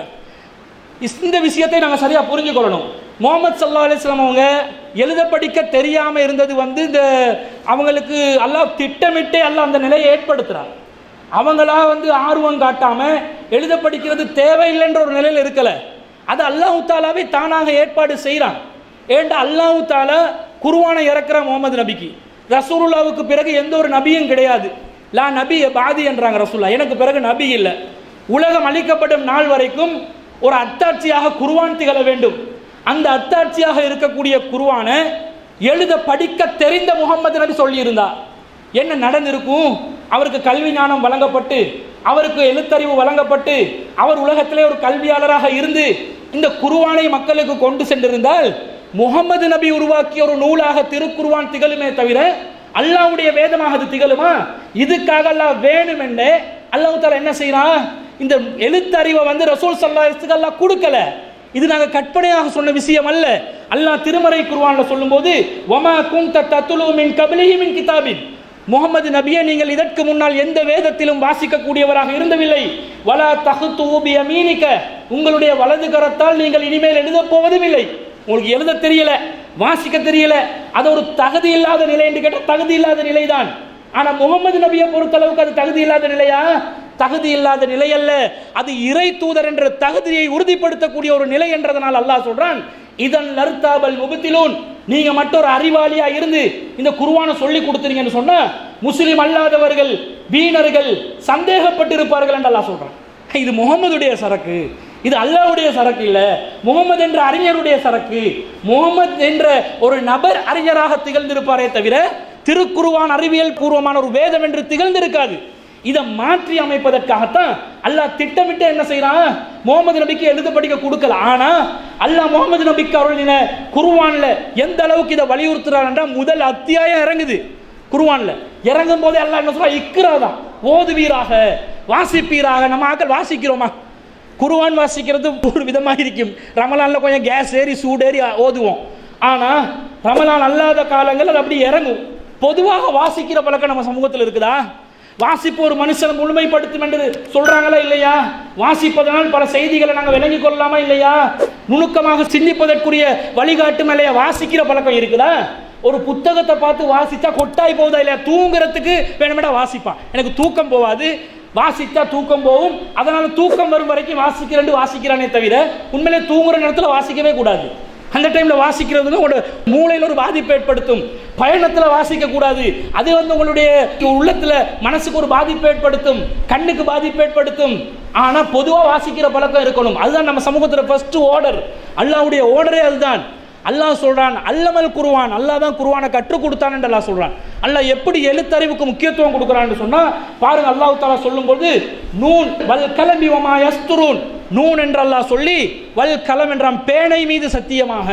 இந்த விஷயத்தை நாங்கள் சரியாக புரிஞ்சுக்கொள்ளணும். முகமது ஸல்லல்லாஹு அலைஹி வஸல்லம் அவங்க எழுத படிக்க தெரியாமல் இருந்தது வந்து இந்த அவங்களுக்கு அல்லாஹ் திட்டமிட்டே அல்லாஹ் அந்த நிலையை ஏற்படுத்துகிறார். அவங்களா வந்து ஆர்வம் காட்டாம எழுத படிக்கிறது தேவையில்லைன்ற ஒரு நிலையில் இருக்கல, அது அல்லாஹ் தாலாவே தானாக ஏற்பாடு செய்கிறான். ஏண்டா அல்லாஹ் தாலா குர்ஆனை இறக்குற முகமது நபிக்கு. ரசூலுல்லாவுக்கு பிறகு எந்த ஒரு நபியும் கிடையாது. லா நபி பாதி என்றாங்க ரசூலுல்லா, எனக்கு பிறகு நபி இல்லை. உலகம் அழிக்கப்படும் நாள் வரைக்கும் ஒரு அத்தாட்சியாக குர்ஆன் திகழ வேண்டும். அந்த அத்தாட்சியாக இருக்கக்கூடிய குர்ஆனை எழுத படிக்க தெரிந்த முகமது நபி சொல்லியிருந்தார். என்ன நடந்திருக்கும்? அவருக்கு கல்வி ஞானம் வழங்கப்பட்டு அவருக்கு எழுத்தறிவு வழங்கப்பட்டு அவர் உலகத்திலே ஒரு கல்வியாளராக இருந்து இந்த குர்ஆனை மக்களுக்கு கொண்டு சென்றிருந்தால் முகமது நபி உருவாக்கிய ஒரு நூலாக திருக்குர்ஆன் திகழுமே தவிர அல்லாஹ்வுடைய வேதமாக அது திகழுமா? இதுக்காக அல்லாஹ் வேணும் என்று அல்லாஹ் தஆலா என்ன செய்யறான்? இந்த எழுத்தறிவை வந்து ரசூல் ஸல்லல்லாஹு அலைஹி வஸல்லம் அல்லாஹ் கொடுக்கல. இது நாங்கள் கற்பனையாக சொன்ன விஷயம் அல்ல. அல்லாஹ் திருமறை குர்ஆன்ல சொல்லும்போது வமா குன்த தத்லு மின் கப்லிஹி மின் கிதாபின், முகமது நபியே நீங்கள் இதற்கு முன்னால் எந்த வேதத்திலும் வாசிக்கக்கூடியவராக இருந்தவில்லை. வலா தஹ்து பியமீனிக, உங்களுடைய வலது கரத்தால் நீங்கள் இனிமேல் எழுத போவதும் இல்லை. உங்களுக்கு எழுத தெரியல, வாசிக்க தெரியல, அது ஒரு தகுதி இல்லாத நிலை என்று கேட்டால் தகுதி இல்லாத நிலைதான். ஆனா முகமது நபியை பொறுத்தளவுக்கு அது தகுதி இல்லாத நிலையா? தகுதி இல்லாத நிலை அல்ல, அது இறை தூதர் என்ற தகுதியை உறுதிப்படுத்தக்கூடிய ஒரு நிலை என்றதனால் அல்லாஹ் சொல்றான் இதன் லர்தாபல் முபத்திலூன், நீங்க மட்டும் ஒரு அறிவாளியா இருந்து இந்த குர்ஆனை சொல்லி கொடுத்தீங்கன்னு சொன்னா முஸ்லிம் அல்லாதவர்கள் வீணர்கள் சந்தேகப்பட்டிருப்பார்கள் என்று அல்லாஹ் சொல்றான். இது முகமதுடைய சரக்கு, இது அல்லாஹ்வுடைய சரக்கு இல்ல, முகமது என்ற அறிஞருடைய சரக்கு. முகமது என்ற ஒரு நபர் அறிஞராக திகழ்ந்திருப்பாரே தவிர திருக்குர்ஆன் அறிவியல் பூர்வமான ஒரு வேதம் என்று திகழ்ந்திருக்காது. இதை மாற்றி அமைப்பதற்காகத்தான் அல்லாஹ் திட்டமிட்டு என்ன செய்யறான்? முகமது நபிக்கு எழுத படிக்க கொடுக்கல. ஆனா அல்லாஹ் முகமது நபிக்கு அருளின குர்ஆன்ல எந்த அளவுக்கு இதை வலியுறுத்துறார் என்றால் முதல் அத்தியாயம் இறங்குது குர்ஆன்ல. இறங்கும் போதே அல்லாஹ் என்ன சொல்றா? இக்ரா தான், ஓதுவீராக, வாசிப்பீராக. நம்ம ஆக்கள் வாசிக்கிறோமா? குர்ஆன் வாசிக்கிறது ஒரு விதமாக இருக்கும். ரமலான்ல கொஞ்சம் கேஸ் ஏறி சூடேறி ஓதுவோம். ஆனா ரமலான் அல்லாத காலங்கள் அது அப்படி இறங்கும். பொதுவாக வாசிக்கிற பழக்கம் நம்ம சமூகத்தில் இருக்குதா? வாசிப்பு ஒரு மனுஷனை முழுமைப்படுத்தும் என்று சொல்றாங்களா இல்லையா? வாசிப்பதனால் பல செய்திகளை நாங்கள் விளங்கிக் கொள்ளலாமா இல்லையா? நுணுக்கமாக சிந்திப்பதற்குரிய வழிகாட்டும் இல்லையா? வாசிக்கிற பழக்கம் இருக்குதா? ஒரு புத்தகத்தை பார்த்து வாசித்தா கொட்டாய் போகுதா இல்லையா? தூங்குறதுக்கு வேணுமெண்டா வாசிப்பான், எனக்கு தூக்கம் போவாது, வாசித்தா தூக்கம் போகும், அதனால தூக்கம் வரும் வரைக்கும் வாசிக்கிறேன் வாசிக்கிறானே தவிர உண்மையிலே தூங்குற நேரத்தில் வாசிக்கவே கூடாது. அந்த டைம்ல வாசிக்கிறது உங்களோட மூளையில் ஒரு பாதிப்பை ஏற்படுத்தும். பயணத்தில் வாசிக்க கூடாது, அது வந்து உங்களுடைய உள்ளத்துல மனசுக்கு ஒரு பாதிப்பை ஏற்படுத்தும், கண்ணுக்கு பாதிப்பை ஏற்படுத்தும். ஆனா பொதுவாக வாசிக்கிற பழக்கம் இருக்கணும். அதுதான் நம்ம சமூகத்தில் ஃபர்ஸ்ட் ஆர்டர். அல்லாஹ்வுடைய ஆர்டரே அதுதான். அல்லாஹ் சொல்றான் அல்லமல் குர்ஆன், அல்லாஹ் தான் குர்ஆனை கற்றுக் கொடுத்தான் என்று அல்லாஹ் சொல்றான். அல்லாஹ் எப்படி எழுத்தறிவுக்கு முக்கியத்துவம் கொடுக்குறான்னு சொன்னா பாருங்க, அல்லாஹ் தஆலா சொல்லும்போது நூன் வல் கலமி வமா யஸ்துரூன், நூன் என்று அல்லாஹ் சொல்லி வல் கலம் என்றான் பேனை மீது சத்தியமாக,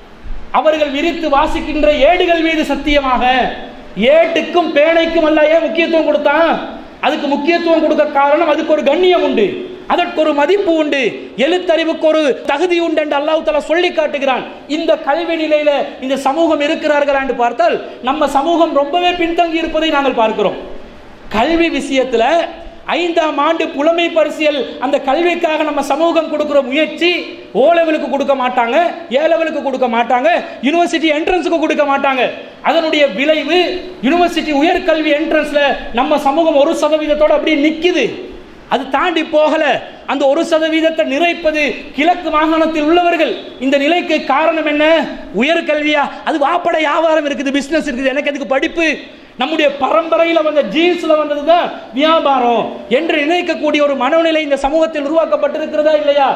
அவர்கள் விரித்து வாசிக்கின்ற ஏடுகள் மீது சத்தியமாக. ஏட்டுக்கும் பேனைக்கும் அல்லாஹ் ஏன் முக்கியத்துவம் கொடுத்தான்? அதுக்கு முக்கியத்துவம் கொடுக்க காரணம் அதுக்கு ஒரு கண்ணியம் உண்டு, அதற்கு ஒரு மதிப்பு உண்டு, எழுத்தறிவுக்கு ஒரு தகுதி உண்டு என்று அல்லாஹ் தஆலா சொல்லி காட்டுகிறான். இந்த கல்வி நிலையில இந்த சமூகம் இருக்கிறார்கள் என்று பார்த்தால் நம்ம சமூகம் ரொம்பவே பின்தங்கி இருப்பதை நாங்கள் பார்க்கிறோம். கல்வி விஷயத்துல ஐந்தாம் ஆண்டு புலமை பரிசியல் அந்த கல்விக்காக நம்ம சமூகம் கொடுக்கிற முயற்சி ஓ லெவலுக்கு கொடுக்க மாட்டாங்க, ஏ லெவலுக்கு கொடுக்க மாட்டாங்க, யூனிவர்சிட்டி என்ட்ரன்ஸுக்கு கொடுக்க மாட்டாங்க. அதனுடைய விளைவு யூனிவர்சிட்டி உயர்கல்வி என்ட்ரன்ஸ்ல நம்ம சமூகம் ஒரு சதவீதத்தோடு அப்படியே நிக்குது. அது தாண்டி போகல. அந்த ஒரு சதவீதத்தை நிறைப்பது கிழக்கு மாகாணத்தில் உள்ளவர்கள். இந்த நிலைக்கு காரணம் என்ன? உயர்கல்வியா? அது வாப்பட வியாபாரம் இருக்குது, பிசினஸ் இருக்குது, எனக்கு அதுக்கு படிப்பு. நம்முடைய பரம்பரையில் வந்த ஜீன்ஸ்ல வந்ததுதான் வியாபாரம் என்று நினைக்கக்கூடிய ஒரு மனநிலை இந்த சமூகத்தில் உருவாக்கப்பட்டிருக்கிறதா இல்லையா?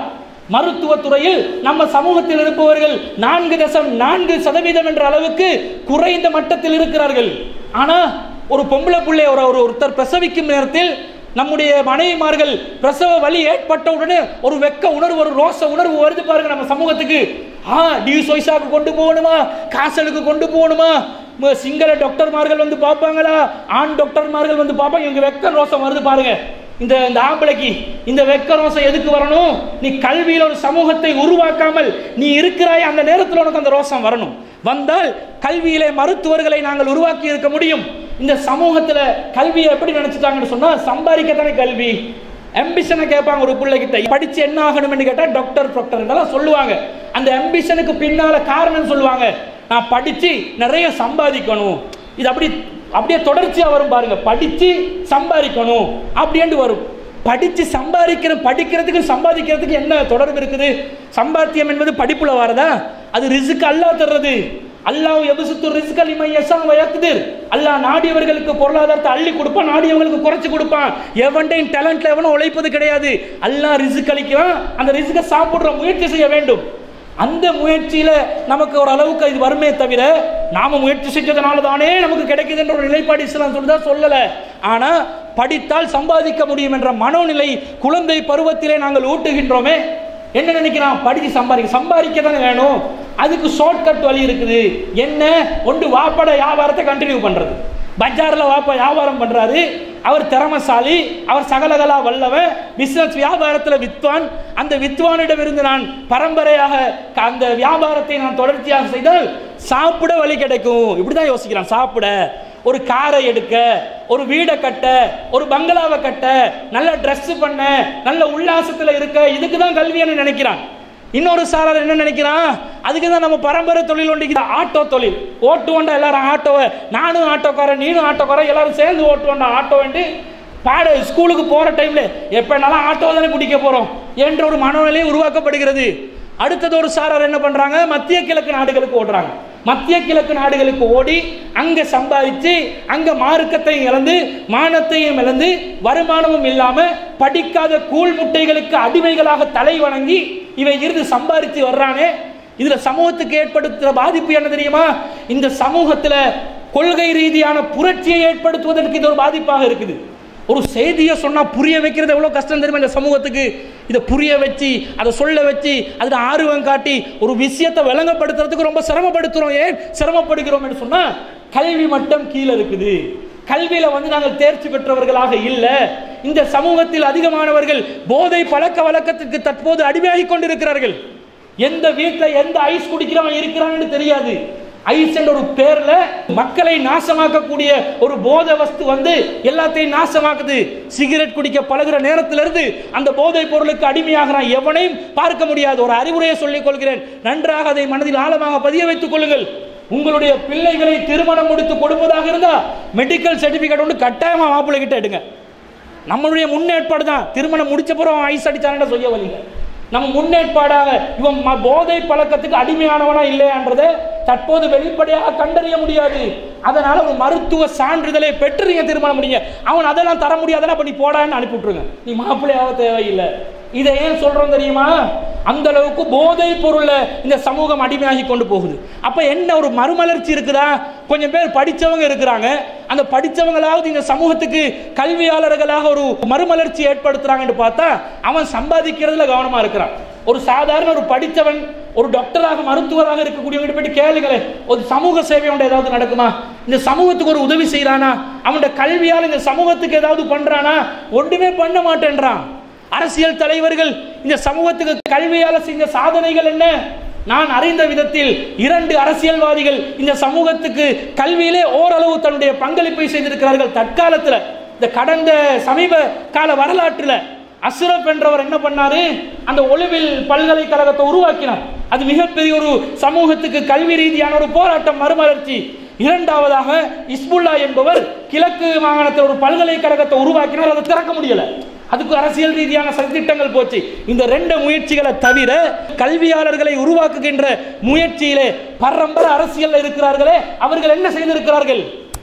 மருத்துவத்துறையில் நம்ம சமூகத்தில் இருப்பவர்கள் நான்கு தசம் நான்கு சதவீதம் என்ற அளவுக்கு குறைந்த மட்டத்தில் இருக்கிறார்கள். ஆனா ஒரு பொம்பளை பிள்ளை ஒரு ஒருத்தர் பிரசவிக்கும் நேரத்தில் நம்முடைய மனைவிமார்கள் பிரசவ வலி ஏற்பட்ட உடனே ஒரு வெக்க உணர்வு, ஒரு ரோச உணர்வு வருது பாருங்க நம்ம சமூகத்துக்கு. ஆ டியூசோய்ஸாக்கு கொண்டு போகணுமா, காசலுக்கு கொண்டு போகணுமா, சிங்கள டாக்டர்மார்கள் வந்து பார்ப்பாங்களா, ஆண் டாக்டர்மார்கள் வந்து பார்ப்பாங்க. இவங்க வெக்க ரோசம் வருது பாருங்க. இந்த இந்த ஆம்பளைக்கு இந்த வெக்க ரோசம் எதுக்கு வரணும்? நீ கல்வியில் ஒரு சமூகத்தை உருவாக்காமல் நீ இருக்கிறாய், அந்த நேரத்தில் உனக்கு அந்த ரோசம் வரணும். வந்தால் கல்வியிலே மருத்துவர்களை நாங்கள் உருவாக்கி இருக்க முடியும். இந்த சமூகத்தில் கல்வியை எப்படி நினைச்சிட்டாங்கன்னு சொன்னா, சம்பாதிக்கத்தானே கல்வி. அம்பிஷனை கேட்பாங்க ஒரு பிள்ளை கிட்ட, படிச்சு என்ன ஆகணும்னு கேட்டா டாக்டர் டாக்டர் சொல்லுவாங்க. அந்த அம்பிஷனுக்கு பின்னால காரணம் சொல்லுவாங்க, நான் படிச்சு நிறைய சம்பாதிக்கணும். இது அப்படி அப்படியே தொடர்ச்சியா வரும் பாருங்க. படிச்சு சம்பாதிக்கணும் அப்படின்னு வரும். படிச்சு சம்பாதிக்கிற படிக்கிறதுக்கு சம்பாதிக்கிறதுக்கு என்ன தொடர்பு இருக்குது? சம்பாத்தியம் என்பது படிப்புல வரதா? அது ரிஸ்க் அல்லாஹ் தர்றது. அல்லாஹ் யபசுத்து ரிஸ்க லிமன் யஷா வ யக்திர். அல்லாஹ் நாடியவர்களுக்கு பொருளாதாரத்தை அள்ளி கொடுப்பான், நாடியவர்களுக்கு குறைச்சு கொடுப்பான். எவன்டையும் டேலண்ட்ல எவனும் உழைப்பது கிடையாது. அல்லாஹ் ரிஸ்க் அளிக்கிறான், அந்த ரிஸ்கை சாப்பிடுற முயற்சி செய்ய வேண்டும். அந்த முயற்சியில நமக்கு ஒரு அளவுக்கு இது வருமே தவிர நாம முயற்சி செஞ்சதுனால தானே நமக்கு கிடைக்குது என்ற ஒரு நிலைப்பாடு இஸ்லாம் சொல்லுதா? சொல்லல. ஆனா படித்தால் சம்பாதிக்க முடியும் என்ற மனோநிலை குழந்தை பருவத்திலே நாங்கள் ஊட்டுகின்றோமே. என்ன நினைக்கிறான்? படிச்சு சம்பாதிக்க சம்பாதிக்க தானே வேணும். அதுக்கு ஷார்ட்கட் வழி இருக்குது. என்ன? ஒன்று வாப்பட வியாபாரத்தை கண்டினியூ பண்றது. பஜார்ல வாப்பா வியாபாரம் பண்றாரு, அவர் திறமசாலி, அவர் சகலகலா வல்லவன், பிசினஸ் வியாபாரத்தில் வித்வான். அந்த வித்வானிடம் இருந்து நான் பரம்பரையாக அந்த வியாபாரத்தை நான் தொடர்ச்சியாக செய்தால் சாப்பிட வழி கிடைக்கும். இப்படிதான் யோசிக்கிறான். சாப்பிட, ஒரு காரை எடுக்க, ஒரு வீடை கட்ட, ஒரு பங்களாவை கட்ட, நல்ல ட்ரெஸ் பண்ண, நல்ல உல்லாசத்தில் இருக்க, இதுக்கு தான் கல்வின்னு நினைக்கிறான். இன்னொரு சாரார் என்ன நினைக்கிறான்? அதுக்கு தான் நம்ம பரம்பரை தொழில் ஒன்றைக்கு ஆட்டோ தொழில். ஓட்டுவோண்டா எல்லாரும் ஆட்டோவை, நானும் ஆட்டோக்காரன், நீனும் ஆட்டோக்காரன், எல்லாரும் சேர்ந்து ஓட்டுவோண்டா ஆட்டோ வேண்டி பாட ஸ்கூலுக்கு போற டைம்ல எப்பனாலும் ஆட்டோ தானே பிடிக்க போறோம் என்ற ஒரு மனநிலை உருவாக்கப்படுகிறது. அடுத்தது ஒரு சாரார் என்ன பண்றாங்க? மத்திய கிழக்கு நாடுகளுக்கு ஓடுறாங்க. மத்திய கிழக்கு நாடுகளுக்கு ஓடி அங்க சம்பாதிச்சு அங்க மார்க்கத்தையும் இழந்து மானத்தையும் இழந்து வருமானமும் இல்லாம படிக்காத கூழ் முட்டைகளுக்கு அடிமைகளாக தலை வணங்கி இவை இருந்து சம்பாதிச்சு வர்றானே. இதுல சமூகத்துக்கு ஏற்படுத்துற பாதிப்பு என்ன தெரியுமா? இந்த சமூகத்துல கொள்கை ரீதியான புரட்சியை ஏற்படுத்துவதற்கு இது ஒரு பாதிப்பாக இருக்குது. ஒரு செய்தியை சொன்னா புரிய வைக்கிறது எவ்வளவு கஷ்டம் தெரியுமா இந்த சமூகத்துக்கு? இதை புரிய வச்சு அதை சொல்ல வச்சு அதுல ஆர்வம் காட்டி ஒரு விஷயத்தை விளங்கப்படுத்துறதுக்கு ரொம்ப சிரமப்படுத்துறோம். ஏன் சிரமப்படுகிறோம் என்று சொன்னா, கல்வி மட்டம் கீழே இருக்குது. கல்வியில வந்து நாங்கள் தேர்ச்சி பெற்றவர்களாக இல்ல. இந்த சமூகத்தில் அதிகமானவர்கள் போதை பழக்க வழக்கத்திற்கு தற்போது அடிமையாகி கொண்டிருக்கிறார்கள். எந்த வீட்டில் எந்த ஐஸ் குடிக்கிறவன் இருக்கிறான்னு தெரியாது. ஐஸ் என்ற ஒரு பேர்ல மக்களை நாசமாக்கக்கூடிய ஒரு போதை வஸ்து வந்து எல்லாத்தையும் நாசமாக்குது. சிகரெட் குடிக்க பழகுற நேரத்திலிருந்து அந்த போதை பொருளுக்கு அடிமையாகிறான். எவனையும் பார்க்க முடியாது. ஒரு அறிவுரையை சொல்லிக் கொள்கிறேன், நன்றாக அதை மனதில் ஆழமாக பதிய வைத்துக் கொள்ளுங்கள். உங்களுடைய பிள்ளைகளை திருமணம் முடித்து கொடுப்பதாக இருந்தா மெடிக்கல் சர்டிபிகேட் ஒன்று கட்டாயமா மாப்பிள்ளை கிட்ட எடுங்க. நம்மளுடைய முன்னேற்பாடு தான். திருமணம் முடிச்ச பிறகு ஐஸ் அடிச்சான சொல்ல வலிங்க. நம்ம முன்னேற்பாடாக இவன் போதை பழக்கத்துக்கு அடிமையானவனா இல்லையான்றதை தற்போது வெளிப்படையாக கண்டறிய முடியாது. அதனால ஒரு மருத்துவ சான்றிதழை பெற்று நீங்க திருமணம் முடியுங்க. அவன் அதெல்லாம் தர முடியாதுன்னா அப்ப நீ போடான்னு அனுப்பி விட்டுருங்க. நீ மாப்பிள்ளையாக தேவையில்லை. இதை ஏன் சொல்றோம் தெரியுமா? அந்த அளவுக்கு போதை பொருள்ல இந்த சமூகம் அடிமையாகி கொண்டு போகுது. அப்ப என்ன ஒரு மறுமலர்ச்சி இருக்குதா? கொஞ்சம் பேர் படிச்சவங்க இருக்கிறாங்க. அந்த படிச்சவங்களாவது இந்த சமூகத்துக்கு கல்வியாளர்களாக ஒரு மறுமலர்ச்சி ஏற்படுத்துறாங்கன்னு பார்த்தா அவன் சம்பாதிக்கிறதுல கவனமா இருக்கிறான். ஒரு சாதாரண ஒரு படித்தவன் ஒரு டாக்டராக மருத்துவராக இருக்கக்கூடியவங்க போயிட்டு கேளுங்களே, ஒரு சமூக சேவையோட ஏதாவது நடக்குமா? இந்த சமூகத்துக்கு ஒரு உதவி செய்யறானா? அவனுடைய கல்வியால் இந்த சமூகத்துக்கு ஏதாவது பண்றானா? ஒன்றுமே பண்ண மாட்டேன்றான். அரசியல் தலைவர்கள் இந்த சமூகத்துக்கு கல்வியால செஞ்ச சாதனைகள் என்ன? நான் அறிந்த விதத்தில் இரண்டு அரசியல்வாதிகள் இந்த சமூகத்துக்கு கல்வியிலே ஓரளவு தன்னுடைய பங்களிப்பை செய்திருக்கிறார்கள். தற்காலத்தில் இந்த கடந்த சமீப கால வரலாற்றில் அஸ்ரப் என்றவர் என்ன பண்ணாரு? அந்த ஒளிவில் பல்கலைக்கழகத்தை உருவாக்கினார். அது மிகப்பெரிய ஒரு சமூகத்துக்கு கல்வி ரீதியான ஒரு போராட்டம், மறுமலர்ச்சி. இரண்டாவதாக இஸ்புல்லா என்பவர் கிழக்கு மாகாணத்தில் ஒரு பல்கலைக்கழகத்தை உருவாக்கினார். அதை திறக்க முடியல. அதுக்கு அரசியல் ரீதியான சதித்திட்டங்கள் போச்சு. இந்த ரெண்டு முயற்சிகளை தவிர கல்வியாளர்களை உருவாக்குகின்ற முயற்சியிலே பரம்பரை அரசியல் இருக்கிறார்களே, அவர்கள் என்ன செய்திருக்கிறார்கள்?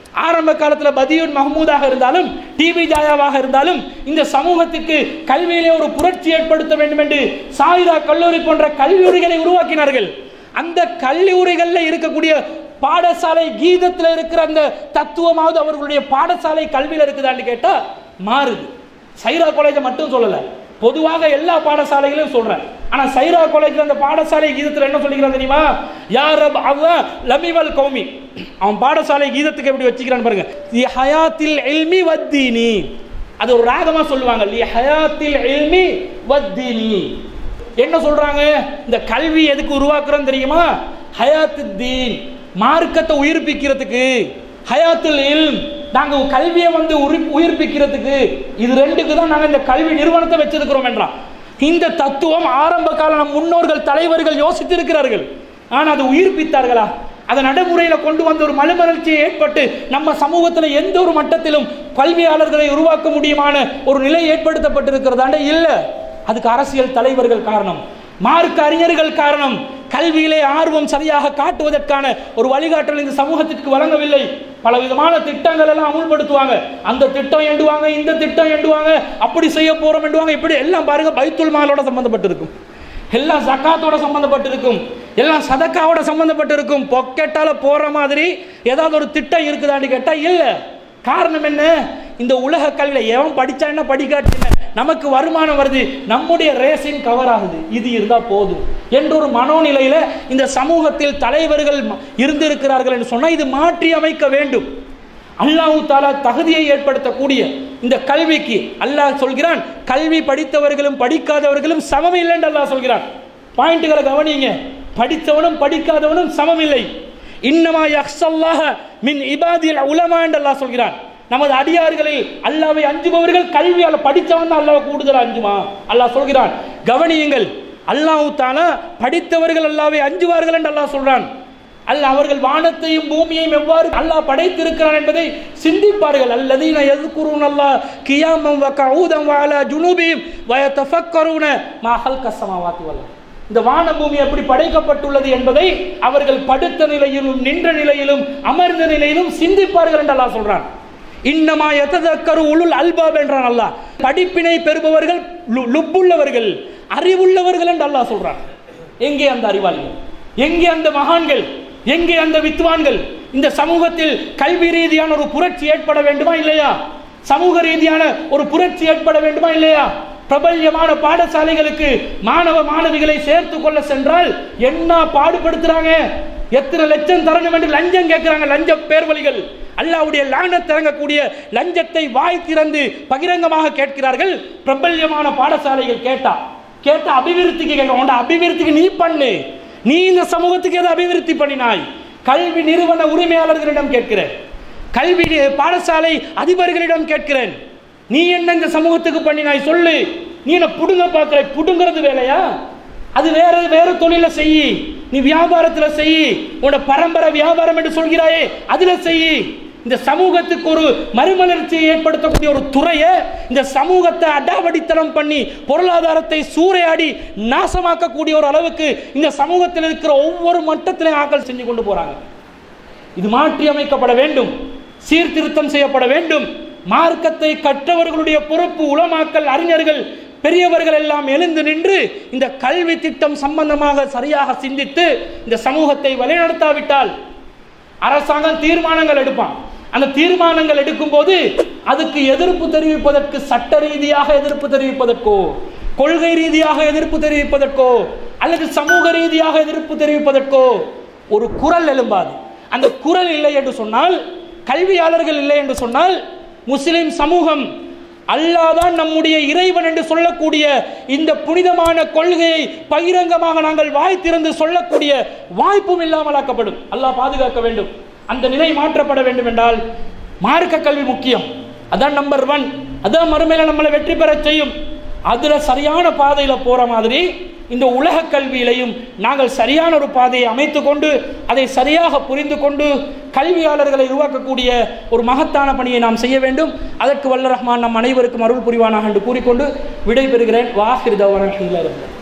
ஆரம்ப காலத்தில் பதியுன் மஹமூதாக இருந்தாலும் டிபி ஜாயாவாக இருந்தாலும் இந்த சமூகத்துக்கு கல்வியிலே ஒரு புரட்சி ஏற்படுத்த வேண்டும் என்று சாயிரா கல்லூரி போன்ற கல்லூரிகளை உருவாக்கினார்கள். அந்த கல்லூரிகளில் இருக்கக்கூடிய பாடசாலை கீதத்தில் இருக்கிற அந்த தத்துவமாவது அவர்களுடைய பாடசாலை கல்வியில் இருக்குதான்னு கேட்டா மாறுது. சைரா காலேஜை மட்டும் சொல்லல, பொதுவாக எல்லா பாடசாலைகளையும் சொல்றேன். ஆனா சைரா காலேஜ்ல அந்த பாடசாலை கீதத்தில் என்ன சொல்லிக்கிறான் தெரியுமா? யார் அல்லாஹ் லமிவல் கௌமி, அவன் பாடசாலை கீதத்துக்கு எப்படி வச்சுக்கிறான் பாருங்க. லி ஹயாத்தில் இல்மி வத்தீனி, அது ஒரு ராகமா சொல்லுவாங்க. லி ஹயாத்தில் இல்மி வத்தீனி என்ன சொல்றாங்க? இந்த கல்வி எதுக்கு உருவாக்குறோம் தெரியுமா? ஹயாத்துத் தீன், மார்க்கத்தை உயிர்ப்பிக்கிறதுக்கு. ஹயாத்துல் இல்ம், நாங்க கல்வியை வந்து உயிர்ப்பிக்கிறதுக்கு. இது ரெண்டுக்கு தான் நாங்க இந்த கல்வி நிறுவனத்தை வச்சிருக்கிறோம் என்றான். இந்த தத்துவம் ஆரம்ப கால நம் முன்னோர்கள் தலைவர்கள் யோசித்திருக்கிறார்கள். ஆனால் அது உயிர்ப்பித்தார்களா? அதை நடைமுறையில் கொண்டு வந்த ஒரு மறுமலர்ச்சி ஏற்பட்டு நம்ம சமூகத்தில் எந்த ஒரு மட்டத்திலும் கல்வியாளர்களை உருவாக்க முடியுமான ஒரு நிலை ஏற்படுத்தப்பட்டிருக்கிறதாண்ட இல்லை. அதுக்கு அரசியல் தலைவர்கள் காரணம், மார்க்க அறிஞர்கள் காரணம். கல்வியிலே ஆர்வம் சரியாக காட்டுவதற்கான ஒரு வழிகாட்டல் இந்த சமூகத்திற்கு வழங்கவில்லை. பல விதமான திட்டங்கள் எல்லாம் அமுல்படுத்துவாங்க. அந்த திட்டம் எண்டுவாங்க, இந்த திட்டம் எண்டுவாங்க, அப்படி செய்ய போறோம் எண்டுவாங்க. இப்படி எல்லாம் பாருங்க, பைத்துல் மாலோட சம்பந்தப்பட்டிருக்கும், எல்லாம் ஜக்காத்தோட சம்பந்தப்பட்டிருக்கும், எல்லாம் சதக்காவோட சம்பந்தப்பட்டிருக்கும். பொக்கெட்டால போற மாதிரி ஏதாவது ஒரு திட்டம் இருக்குதான்னு கேட்டா இல்ல. காரணம் என்ன? இந்த உலக கல்வியில எவன் படிச்சா என்ன படிக்காட்டு என்ன, நமக்கு வருமானம் வருது, நம்முடைய ரேசின் கவர் ஆகுது, இது இருந்தா போதும் என்ற ஒரு மனோநிலையில இந்த சமூகத்தில் தலைவர்கள் இருந்திருக்கிறார்கள் என்று சொன்னா இது மாற்றி அமைக்க வேண்டும். அல்லாஹ் தஆலா தகுதியை ஏற்படுத்தக்கூடிய இந்த கல்விக்கு அல்லாஹ் சொல்கிறான், கல்வி படித்தவர்களும் படிக்காதவர்களும் சமம் இல்லை என்று அல்லாஹ் சொல்கிறான். பாயிண்ட்களை கவனிங்க, படித்தவனும் படிக்காதவனும் சமம் இல்லை. இன்னமா யக்ஷல்லாஹ மின் இபாதில் உலமா என்று அல்லாஹ் சொல்கிறான். நமது அடியார்களில் அல்லாஹ்வை அஞ்சுபவர்கள் கல்வியால படித்தவன் தான் அல்லாஹ் கூடுதல் அஞ்சுமா அல்லாஹ் சொல்கிறான். கவனியுங்கள், அல்லாஹ் தஆலா படித்தவர்கள் அல்லாஹ்வை அஞ்சுவார்கள் என்று அல்லாஹ் சொல்றான். அல்லாஹ் அவர்கள் வானத்தையும் பூமியையும் எவ்வாறு அல்லாஹ் படைத்திருக்கிறான் என்பதை சிந்திப்பார்கள். அல்லதீன யذ்குரூனல்லாஹ கியாமன் வ கஊதன் வ அலா ஜுனூபிஹிம் வ யதஃபக்கரூன மா ஹல்கஸ் ஸமாவாத்தி வல் அர்த். இந்த வான பூமி எப்படி படைக்கப்பட்டுள்ளது என்பதை அவர்கள் படுத்த நிலையிலும் நின்ற நிலையிலும் அமர்ந்த நிலையிலும் சிந்திப்பார்கள் என்று அல்லாஹ் சொல்றான். இன்னமா யததக்கரு உலுல் அல்பாப் என்றான் அல்லாஹ். படிப்பினை பெறுபவர்கள், லுப்புள்ளவர்கள், அறிவுள்ளவர்கள் என்று அல்லாஹ் சொல்றான். எங்கே அந்த அறிவாளிகள்? எங்கே அந்த மகான்கள்? எங்கே அந்த வித்வான்கள்? இந்த சமூகத்தில் கல்வி ரீதியான ஒரு புரட்சி ஏற்பட வேண்டுமா இல்லையா? சமூக ரீதியான ஒரு புரட்சி ஏற்பட வேண்டுமா இல்லையா? பிரபல்யமான பாடசாலைகளுக்கு மாணவ மாணவிகளை சேர்த்து கொள்ள சென்றால் என்ன பாடுபடுத்துறாங்க? எத்தனை லட்சம் தரணும் என்று லஞ்சம் கேட்கிறாங்க. லஞ்ச பேர்வழிகள் அல்லாஹ்வுடைய லானத் இறங்கக்கூடிய லஞ்சத்தை வாய் திறந்து பகிரங்கமாக கேட்கிறார்கள். பிரபல்யமான பாடசாலைகள் கேட்டா கேட்டா அபிவிருத்திக்கு கேட்க, அபிவிருத்திக்கு நீ பண்ணு, நீ இந்த சமூகத்துக்கு எதை அபிவிருத்தி பண்ணினாய்? கல்வி நிறுவன உரிமையாளர்களிடம் கேட்கிறேன், கல்வி பாடசாலை அதிபர்களிடம் கேட்கிறேன், நீ என்ன இந்த சமூகத்துக்கு பண்ணினாய் சொல்லு. நீ என்ன புடுங்க பார்க்கிற? புடுங்கிறது வேலையா? அது வேற வேற தொழில செய்யி, நீ வியாபாரத்துல செய்யி, உன்னோட பரம்பரை வியாபாரம் என்று சொல்கிறாயே அதுல செய்யி. இந்த சமூகத்துக்கு ஒரு மறுமலர்ச்சியை ஏற்படுத்தக்கூடிய ஒரு துறையை, இந்த சமூகத்தை அடாவடித்தனம் பண்ணி பொருளாதாரத்தை சூறையாடி நாசமாக்கக்கூடிய ஒரு அளவுக்கு இந்த சமூகத்தில் இருக்கிற ஒவ்வொரு மட்டத்திலையும் ஆக்கள் செஞ்சு கொண்டு போறாங்க. இது மாற்றி அமைக்கப்பட வேண்டும், சீர்திருத்தம் செய்யப்பட வேண்டும். மார்க்கத்தை கற்றவர்களுடைய பொறுப்பு, உலமாக்கள், அறிஞர்கள், பெரியவர்கள் எல்லாம் எழுந்து நின்று இந்த கல்வி திட்டம் சம்பந்தமாக சரியாக சிந்தித்து இந்த சமூகத்தை வழிநடத்தாவிட்டால் அரசாங்கம் தீர்மானங்கள் எடுப்பான். அந்த தீர்மானங்கள் எடுக்கும் போது அதுக்கு எதிர்ப்பு தெரிவிப்பதற்கு, சட்ட ரீதியாக எதிர்ப்பு தெரிவிப்பதற்கோ, கொள்கை ரீதியாக எதிர்ப்பு தெரிவிப்பதற்கோ, அல்லது சமூக ரீதியாக எதிர்ப்பு தெரிவிப்பதற்கோ ஒரு குரல் எழும்பாது. அந்த குரல் இல்லை என்று சொன்னால், கல்வியாளர்கள் இல்லை என்று சொன்னால், முஸ்லிம் சமூகம் அல்லாஹ் தான் நம்முடைய இறைவன் என்று சொல்லக்கூடிய இந்த புனிதமான கொள்கையை பகிரங்கமாக நாங்கள் வாய் திறந்து சொல்லக்கூடிய வாய்ப்பும் இல்லாமல் ஆக்கப்படும். அல்லாஹ் பாதுகாக்க வேண்டும். அந்த நிலை மாற்றப்பட வேண்டும் என்றால் மார்க்க கல்வி முக்கியம். அதான் நம்பர் ஒன். அதான் மறுமையில நம்மளை வெற்றி பெற செய்யும். அதுல சரியான பாதையில போற மாதிரி இந்த உலக கல்வியிலையும் நாங்கள் சரியான ஒரு பாதையை அமைத்து கொண்டு அதை சரியாக புரிந்து கொண்டு கல்வியாளர்களை உருவாக்கக்கூடிய ஒரு மகத்தான பணியை நாம் செய்ய வேண்டும். அதற்கு வல்ல ரஹ்மான் நம் அனைவருக்கும் அருள் புரிவானாக என்று கூறிக்கொண்டு விடைபெறுகிறேன். வாஹிர் தவானா.